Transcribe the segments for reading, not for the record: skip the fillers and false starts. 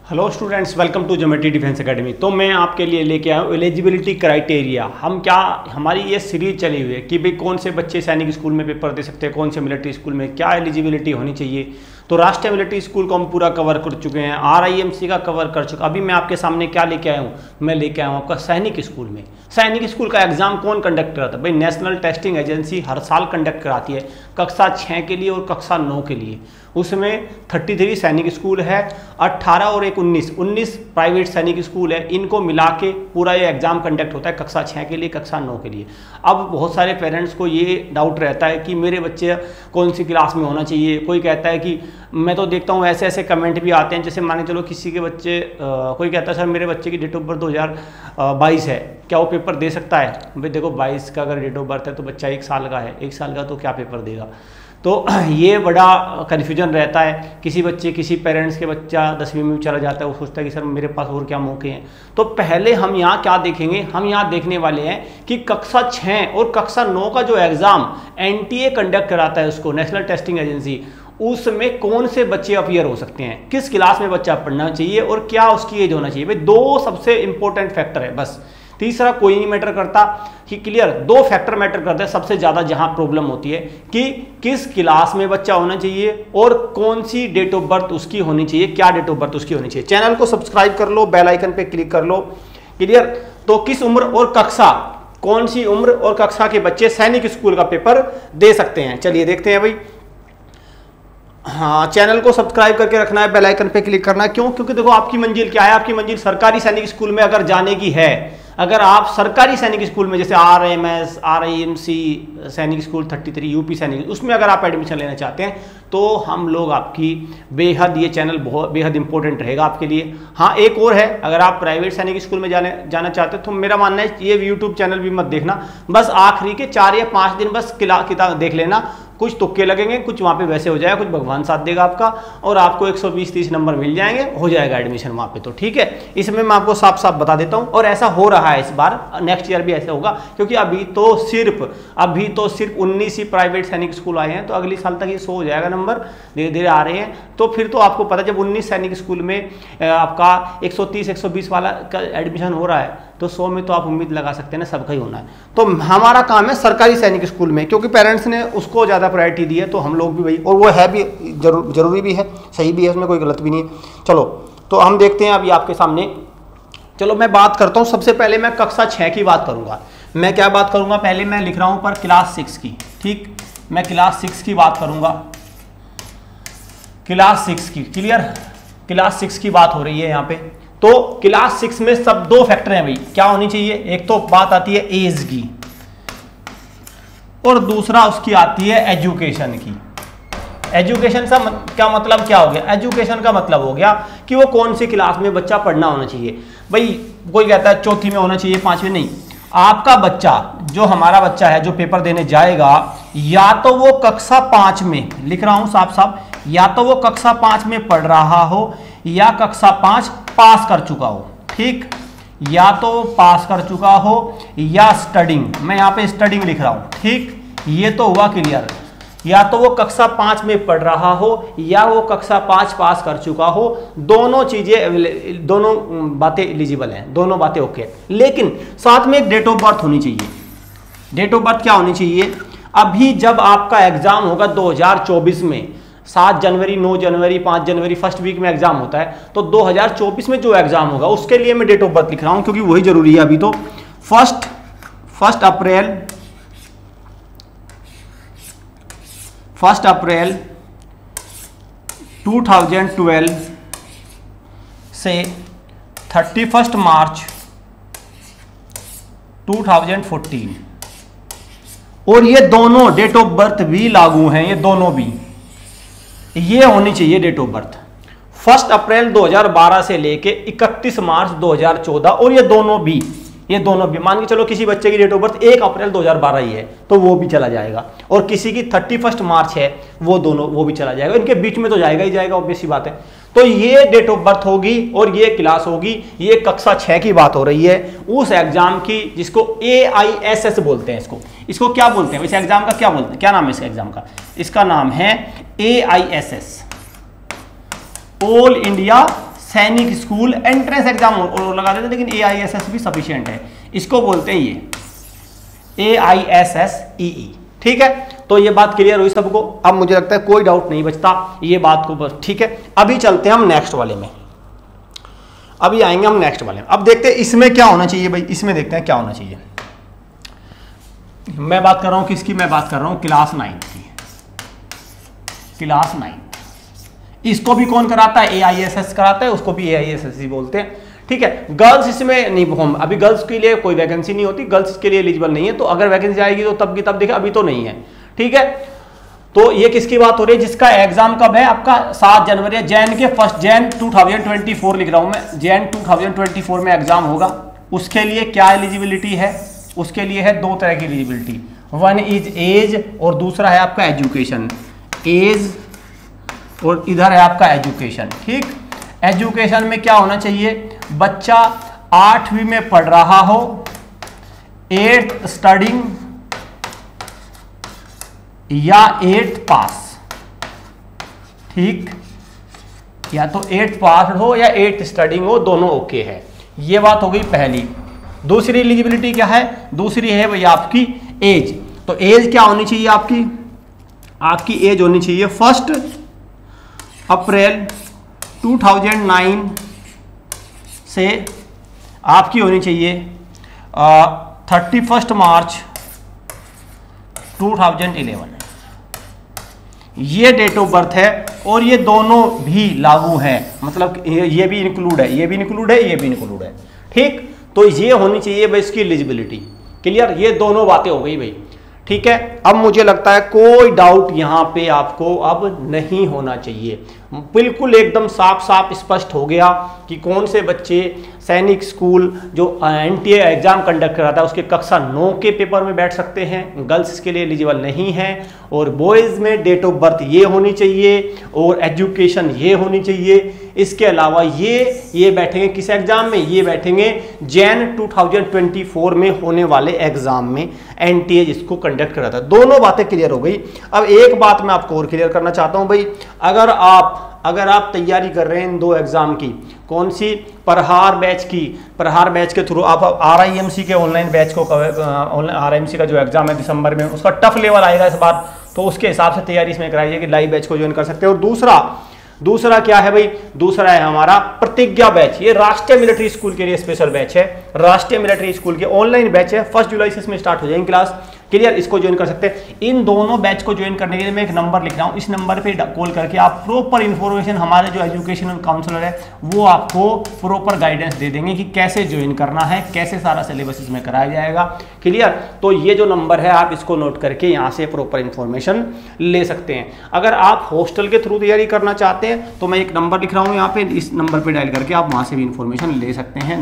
Hello students, welcome to geometry defence academy. तो मैं आपके लिए लेके आया हूँ एलिजिबिलिटी क्राइटेरिया। हमारी ये सीरीज चली हुई है कि भाई कौन से बच्चे सैनिक स्कूल में पेपर दे सकते हैं, कौन से मिलिट्री स्कूल में क्या एलिजिबिलिटी होनी चाहिए। तो राष्ट्रीय मिलिट्री स्कूल को हम पूरा कवर कर चुके हैं, RIMC का कवर कर चुका। अभी मैं आपके सामने क्या लेके आया हूँ, मैं लेके आया हूँ आपका सैनिक स्कूल में। सैनिक स्कूल का एग्जाम कौन कंडक्ट कराता है? भाई नेशनल टेस्टिंग एजेंसी हर साल कंडक्ट कराती है, कक्षा 6 के लिए और कक्षा 9 के लिए। उसमें 33 सैनिक स्कूल है, 18 और एक 19 प्राइवेट सैनिक स्कूल है। इनको मिला के पूरा ये एग्ज़ाम कंडक्ट होता है कक्षा 6 के लिए, कक्षा 9 के लिए। अब बहुत सारे पेरेंट्स को ये डाउट रहता है कि मेरे बच्चे कौन सी क्लास में होना चाहिए। कोई कहता है कि मैं तो देखता हूँ ऐसे कमेंट भी आते हैं, जैसे मान के चलो किसी के बच्चे कोई कहता है सर मेरे बच्चे की डेट ऑफ बर्थ 2022 है, क्या वो पेपर दे सकता है? भाई देखो 22 का अगर डेट ऑफ बर्थ है तो बच्चा 1 साल का है, 1 साल का तो क्या पेपर देगा? तो ये बड़ा कन्फ्यूजन रहता है। किसी पेरेंट्स के बच्चा 10वीं में चला जाता है, वो सोचता है कि सर मेरे पास और क्या मौके हैं। तो पहले हम यहाँ क्या देखेंगे, हम यहाँ देखने वाले हैं कि कक्षा 6 और कक्षा 9 का जो एग्ज़ाम NTA कंडक्ट कराता है, उसको नेशनल टेस्टिंग एजेंसी, उसमें कौन से बच्चे अपीयर हो सकते हैं, किस क्लास में बच्चा पढ़ना चाहिए और क्या उसकी एज होना चाहिए। भाई 2 सबसे इंपॉर्टेंट फैक्टर है, बस तीसरा कोई नहीं मैटर करता। कि क्लियर, 2 फैक्टर मैटर करते हैं सबसे ज़्यादा, जहां प्रॉब्लम होती है कि किस क्लास में बच्चा होना चाहिए और कौन सी डेट ऑफ बर्थ उसकी होनी चाहिए, क्या डेट ऑफ बर्थ उसकी होनी चाहिए। चैनल को सब्सक्राइब कर लो, बेल आइकन पे क्लिक कर लो। क्लियर, तो किस उम्र और कक्षा, कौन सी उम्र और कक्षा के बच्चे सैनिक स्कूल का पेपर दे सकते हैं, चलिए देखते हैं भाई। हाँ, चैनल को सब्सक्राइब करके रखना है, बेल आइकन पे क्लिक करना है। क्यों? क्योंकि देखो आपकी मंजिल क्या है, आपकी मंजिल सरकारी सैनिक स्कूल में अगर जाने की है, अगर आप सरकारी सैनिक स्कूल में जैसे RMS, RIMC Sainik school 33 UP सैनिक, उसमें अगर आप एडमिशन लेना चाहते हैं तो हम लोग आपकी बेहद, ये चैनल बहुत बेहद इंपॉर्टेंट रहेगा आपके लिए। हाँ, एक और है, अगर आप प्राइवेट सैनिक स्कूल में जाना चाहते हैं तो मेरा मानना है ये YouTube चैनल भी मत देखना, बस आखिरी के 4 या 5 दिन बस किताब देख लेना। कुछ तुक्के लगेंगे, कुछ वहाँ पे वैसे हो जाएगा, कुछ भगवान साथ देगा आपका, और आपको 120-30 नंबर मिल जाएंगे, हो जाएगा एडमिशन वहाँ पे। तो ठीक है, इसमें मैं आपको साफ साफ बता देता हूँ, और ऐसा हो रहा है इस बार, नेक्स्ट ईयर भी ऐसा होगा, क्योंकि अभी तो सिर्फ 19 ही प्राइवेट सैनिक स्कूल आए हैं। तो अगली साल तक ये 100 हो जाएगा नंबर, धीरे धीरे आ रहे हैं। तो फिर तो आपको पता, जब 19 सैनिक स्कूल में आपका 130-120 वाला का एडमिशन हो रहा है, तो 100 में तो आप उम्मीद लगा सकते हैं ना, सबका ही होना है। तो हमारा काम है सरकारी सैनिक स्कूल में, क्योंकि पेरेंट्स ने उसको ज़्यादा प्रायोरिटी दी है, तो हम लोग भी वही, और वो है भी जरूरी भी है, सही भी है, उसमें कोई गलत भी नहीं है। चलो तो हम देखते हैं अभी आपके सामने। चलो मैं बात करता हूँ, सबसे पहले मैं कक्षा 6 की बात करूँगा। मैं क्या बात करूँगा, पहले मैं लिख रहा हूँ पर क्लास 6 की, ठीक, मैं क्लास 6 की बात करूँगा, क्लास 6 की। क्लियर, क्लास 6 की बात हो रही है यहाँ पे। तो क्लास 6 में सब 2 फैक्टर हैं भाई, क्या होनी चाहिए? एक तो बात आती है एज की, और दूसरा उसकी आती है एजुकेशन की। एजुकेशन का क्या मतलब, क्या हो गया? एजुकेशन का मतलब हो गया कि वो कौन सी क्लास में बच्चा पढ़ना होना चाहिए। भाई कोई कहता है 4थी में होना चाहिए, 5वीं नहीं। आपका बच्चा, जो हमारा बच्चा है जो पेपर देने जाएगा, या तो वो कक्षा 5 में, लिख रहा हूं साफ साफ, या तो वो कक्षा 5 में पढ़ रहा हो या कक्षा 5 पास कर चुका हो, ठीक, या तो पास कर चुका हो या स्टडिंग, मैं यहाँ पे स्टडिंग लिख रहा हूं, ठीक, ये तो हुआ क्लियर। या तो वो कक्षा 5 में पढ़ रहा हो या वो कक्षा 5 पास कर चुका हो, दोनों चीजें, दोनों बातें एलिजिबल हैं, दोनों बातें ओके। लेकिन साथ में एक डेट ऑफ बर्थ होनी चाहिए। डेट ऑफ बर्थ क्या होनी चाहिए? अभी जब आपका एग्जाम होगा 2024 में, 7 जनवरी, 9 जनवरी, 5 जनवरी, फर्स्ट वीक में एग्जाम होता है, तो 2024 में जो एग्जाम होगा उसके लिए मैं डेट ऑफ बर्थ लिख रहा हूं, क्योंकि वही जरूरी है अभी। तो 1 अप्रैल 2012 से 31 मार्च 2014, और ये दोनों डेट ऑफ बर्थ भी लागू हैं, ये दोनों भी, ये होनी चाहिए डेट ऑफ बर्थ। 1 अप्रैल 2012 से लेके 31 मार्च 2014, और ये दोनों भी मान के चलो किसी बच्चे की डेट ऑफ बर्थ 1 अप्रैल 2012 ही है तो वो भी चला जाएगा, और किसी की 31 मार्च है वो भी चला जाएगा, इनके बीच में तो जाएगा ही जाएगा, ऑब्वियस सी बात है। तो ये डेट ऑफ बर्थ होगी और ये क्लास होगी। ये कक्षा 6 की बात हो रही है, उस एग्जाम की जिसको AISS बोलते हैं। इसको क्या बोलते हैं? इस एग्जाम का क्या बोलते हैं, क्या नाम है इस एग्जाम का? इसका नाम है AISS, all India Sainik school entrance exam और लगा देते, लेकिन AISS भी सफिशिएंट है, इसको बोलते हैं ये AISSEE। ठीक है, तो ये बात क्लियर हुई सबको। अब मुझे लगता है कोई डाउट नहीं बचता ये बात को बस। ठीक है, अभी चलते हैं हम नेक्स्ट वाले में, अभी आएंगे हम नेक्स्ट वाले में। अब देखते हैं इसमें क्या होना चाहिए भाई, इसमें देखते हैं क्या होना चाहिए। मैं बात कर रहा हूं किसकी, मैं बात कर रहा हूं क्लास 9 की, क्लास 9। इसको भी कौन कराता है, AISS कराता है, उसको भी AISS ही बोलते हैं। ठीक है, गर्ल्स इसमें नहीं, हम अभी गर्ल्स के लिए कोई वैकेंसी नहीं होती, गर्ल्स के लिए एलिजिबल नहीं है, तो अगर वैकेंसी आएगी तो तब की तब देखें, अभी तो नहीं है। ठीक है, तो ये किसकी बात हो रही है, जिसका एग्जाम कब है आपका 7 जनवरी, जैन के 1 जैन 2024 लिख रहा हूं मैं, जैन 2024 में एग्जाम होगा। उसके लिए क्या एलिजिबिलिटी है, उसके लिए है 2 तरह की एलिजिबिलिटी, वन इज एज और दूसरा है आपका एजुकेशन। एज और इधर है आपका एजुकेशन। ठीक, एजुकेशन में क्या होना चाहिए, बच्चा 8वीं में पढ़ रहा हो, 8th स्टडिंग या 8th पास। ठीक, या तो 8th पास हो या 8th स्टडिंग हो, दोनों ओके है। ये बात हो गई पहली। दूसरी एलिजिबिलिटी क्या है, दूसरी है भैया आपकी एज। तो एज क्या होनी चाहिए आपकी, आपकी एज होनी चाहिए 1 अप्रैल 2009 से आपकी होनी चाहिए 31 मार्च 2011। ये डेट ऑफ बर्थ है और ये दोनों भी लागू है, मतलब ये भी इंक्लूड है, ये भी इंक्लूड है, ये भी इंक्लूड है। ठीक, तो ये होनी चाहिए भाई इसकी एलिजिबिलिटी। क्लियर, ये दोनों बातें हो गई भाई। ठीक है, अब मुझे लगता है कोई डाउट यहां पे आपको अब नहीं होना चाहिए, बिल्कुल एकदम साफ साफ स्पष्ट हो गया कि कौन से बच्चे सैनिक स्कूल जो NTA एग्जाम कंडक्ट कराता है उसके कक्षा 9 के पेपर में बैठ सकते हैं, गर्ल्स इसके लिए एलिजिबल नहीं है। और बॉयज़ में डेट ऑफ बर्थ ये होनी चाहिए और एजुकेशन ये होनी चाहिए। इसके अलावा ये बैठेंगे किस एग्जाम में, ये बैठेंगे जैन 2024 में होने वाले एग्जाम में, NTA जिसको कंडक्ट कराता है। दोनों बातें क्लियर हो गई। अब एक बात मैं आपको और क्लियर करना चाहता हूं भाई, अगर आप तैयारी कर रहे हैं इन 2 एग्जाम की, कौन सी, प्रहार बैच की, प्रहार बैच के थ्रू आप RIMC के ऑनलाइन बैच को, RIMC का जो एग्जाम है दिसंबर में, उसका टफ लेवल आएगा इस बार, तो उसके हिसाब से तैयारी इसमें कराइए कि लाइव बैच को ज्वाइन कर सकते हैं। और दूसरा क्या है भाई, दूसरा है हमारा प्रतिज्ञा बैच। ये राष्ट्रीय मिलिट्री स्कूल के लिए स्पेशल बैच है, राष्ट्रीय मिलिट्री स्कूल के ऑनलाइन बैच है, 1 जुलाई से इसमें स्टार्ट हो जाएंगे क्लास। क्लियर, इसको ज्वाइन कर सकते हैं। इन दोनों बैच को ज्वाइन करने के लिए मैं एक नंबर लिख रहा हूं, इस नंबर पे कॉल करके आप प्रॉपर इन्फॉर्मेशन, हमारे जो एजुकेशनल काउंसलर है वो आपको प्रॉपर गाइडेंस दे देंगे कि कैसे ज्वाइन करना है, कैसे सारा सिलेबस इसमें कराया जाएगा। क्लियर, तो ये जो नंबर है आप इसको नोट करके यहाँ से प्रॉपर इन्फॉर्मेशन ले सकते हैं। अगर आप हॉस्टल के थ्रू तैयारी करना चाहते हैं तो मैं एक नंबर लिख रहा हूँ यहाँ पे, इस नंबर पे डायल करके आप वहाँ से भी इन्फॉर्मेशन ले सकते हैं,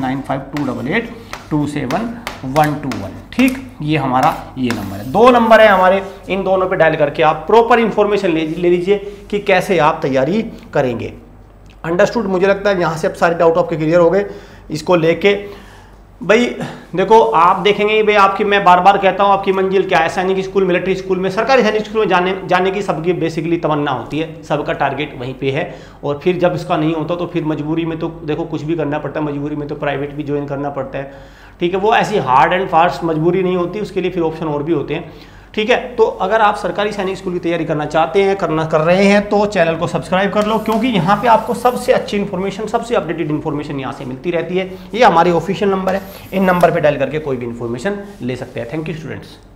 9528827121। ठीक, ये हमारा ये नंबर है। 2 नंबर है हमारे, इन दोनों पे डायल करके आप प्रॉपर इन्फॉर्मेशन ले लीजिए कि कैसे आप तैयारी करेंगे। अंडरस्टूड, मुझे लगता है यहाँ से अब सारे डाउट आपके क्लियर हो गए। इसको लेके भाई देखो, आप देखेंगे भाई आपकी, मैं बार बार कहता हूँ आपकी मंजिल क्या है, सैनिक स्कूल, मिलिट्री स्कूल में, सरकारी सैनिक स्कूल में जाने की सबकी बेसिकली तमन्ना होती है, सबका टारगेट वहीं पे है। और फिर जब इसका नहीं होता तो फिर मजबूरी में तो देखो कुछ भी करना पड़ता है, मजबूरी में तो प्राइवेट भी ज्वाइन करना पड़ता है। ठीक है, वो ऐसी हार्ड एंड फास्ट मजबूरी नहीं होती, उसके लिए फिर ऑप्शन और भी होते हैं। ठीक है, तो अगर आप सरकारी सैनिक स्कूल की तैयारी करना चाहते हैं, कर रहे हैं, तो चैनल को सब्सक्राइब कर लो, क्योंकि यहाँ पे आपको सबसे अच्छी इन्फॉर्मेशन, सबसे अपडेटेड इन्फॉर्मेशन यहाँ से मिलती रहती है। ये हमारी ऑफिशियल नंबर है, इन नंबर पे डायल करके कोई भी इन्फॉर्मेशन ले सकते हैं। Thank you students.